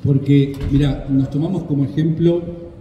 Porque, mira, nos tomamos como ejemplo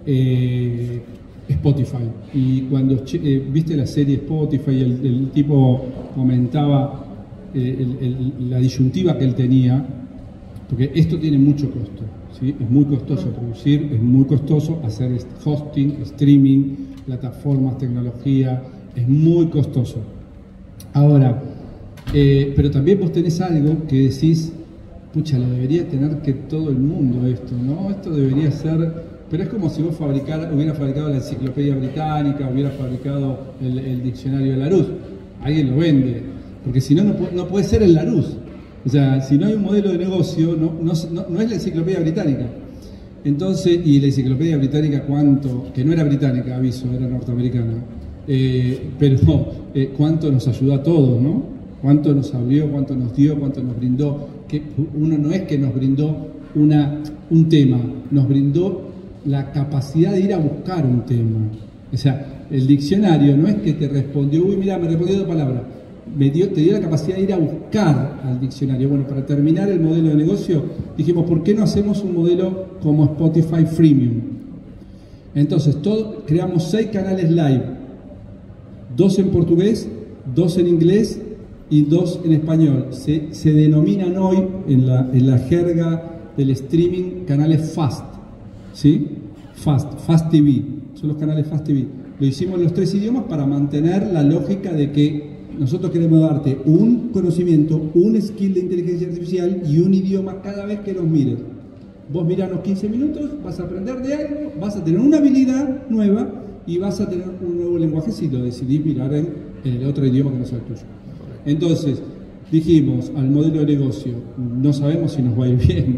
Spotify. Y cuando viste la serie Spotify, el tipo comentaba la disyuntiva que él tenía, porque esto tiene mucho costo, ¿sí? Es muy costoso producir, es muy costoso hacer hosting, streaming, plataformas, tecnología, es muy costoso. Ahora, pero también vos tenés algo que decís, pucha, lo debería tener que todo el mundo esto, ¿no? Esto debería ser... Pero es como si vos hubiera fabricado la enciclopedia británica, hubiera fabricado el diccionario de Larousse. Alguien lo vende, porque si no, no puede ser el Larousse. O sea, si no hay un modelo de negocio, no es la enciclopedia británica. Entonces, y la enciclopedia británica, que no era británica, aviso, era norteamericana, pero cuánto nos ayudó a todos, ¿no? Cuánto nos abrió, cuánto nos dio, cuánto nos brindó. Que uno no es que nos brindó un tema, nos brindó la capacidad de ir a buscar un tema. O sea, el diccionario no es que te respondió, uy, mira, me respondió 2 palabras. Te dio la capacidad de ir a buscar al diccionario. Bueno, para terminar el modelo de negocio, dijimos, ¿por qué no hacemos un modelo como Spotify Freemium? Entonces, creamos 6 canales live, 2 en portugués, 2 en inglés y 2 en español. Se denominan hoy, en la jerga del streaming, canales FAST. ¿Sí? Fast TV, son los canales Fast TV. Lo hicimos en los 3 idiomas para mantener la lógica de que nosotros queremos darte un conocimiento, un skill de inteligencia artificial y un idioma cada vez que nos mires. Vos miranos 15 minutos, vas a aprender de algo, vas a tener una habilidad nueva y vas a tener un nuevo lenguaje si lo decidís mirar en el otro idioma que no sea el tuyo. Entonces, dijimos al modelo de negocio, no sabemos si nos va a ir bien.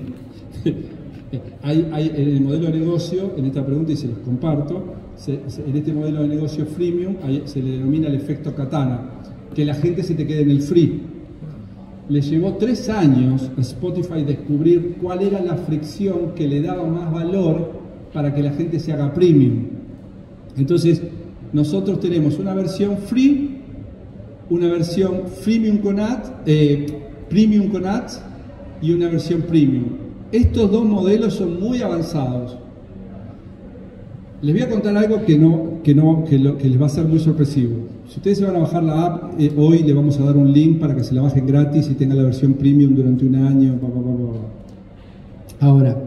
Hay en el modelo de negocio, en esta pregunta, y se los comparto, en este modelo de negocio freemium se le denomina el efecto katana, que la gente se te quede en el free. Le llevó 3 años a Spotify descubrir cuál era la fricción que le daba más valor para que la gente se haga premium. Entonces, nosotros tenemos una versión free, una versión premium con ads y una versión premium. Estos 2 modelos son muy avanzados. Les voy a contar algo que les va a ser muy sorpresivo. Si ustedes se van a bajar la app, hoy le vamos a dar un link para que se la bajen gratis y tengan la versión premium durante un año. Ahora,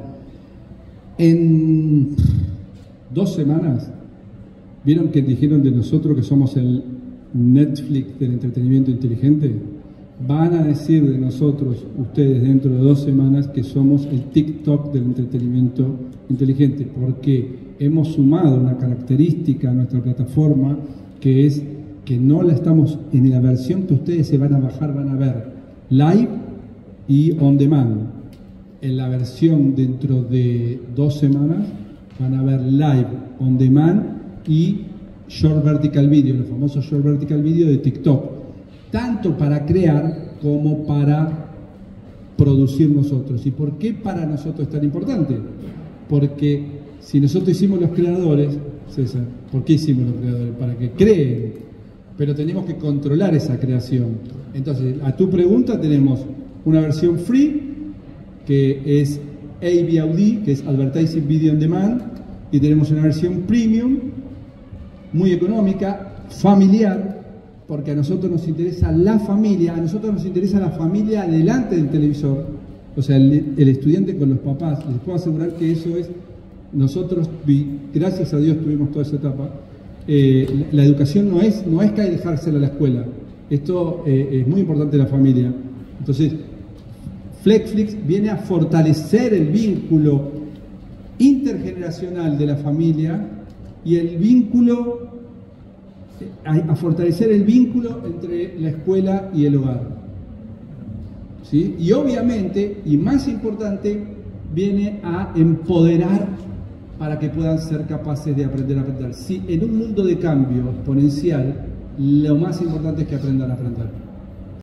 en 2 semanas, ¿vieron que dijeron de nosotros que somos el Netflix del entretenimiento inteligente? Van a decir de nosotros, ustedes, dentro de 2 semanas, que somos el TikTok del entretenimiento inteligente, porque hemos sumado una característica a nuestra plataforma, que es que no la estamos, en la versión que ustedes se van a bajar, van a ver live y on demand. En la versión dentro de 2 semanas van a ver live, on demand y short vertical video, los famosos short vertical video de TikTok. Tanto para crear como para producir nosotros. ¿Y por qué para nosotros es tan importante? Porque si nosotros hicimos los creadores, César, ¿por qué hicimos los creadores? Para que creen, pero tenemos que controlar esa creación. Entonces, a tu pregunta, tenemos una versión free, que es AVOD, que es Advertising Video on Demand, y tenemos una versión premium, muy económica, familiar, porque a nosotros nos interesa la familia, a nosotros nos interesa la familia delante del televisor, o sea, el estudiante con los papás. Les puedo asegurar que eso es, nosotros, gracias a Dios tuvimos toda esa etapa. La educación no es que hay que dejársela a la escuela, esto es muy importante la familia. Entonces, Flexflix viene a fortalecer el vínculo intergeneracional de la familia y el vínculo, a fortalecer el vínculo entre la escuela y el hogar. ¿Sí? Y obviamente, y más importante, viene a empoderar para que puedan ser capaces de aprender a aprender. Sí, en un mundo de cambio exponencial, lo más importante es que aprendan a aprender.